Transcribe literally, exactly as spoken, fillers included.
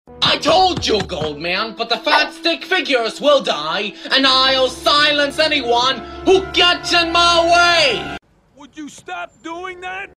I told you, Goldman, but the fat stick figures will die, and I'll silence anyone who gets in my way! Would you stop doing that?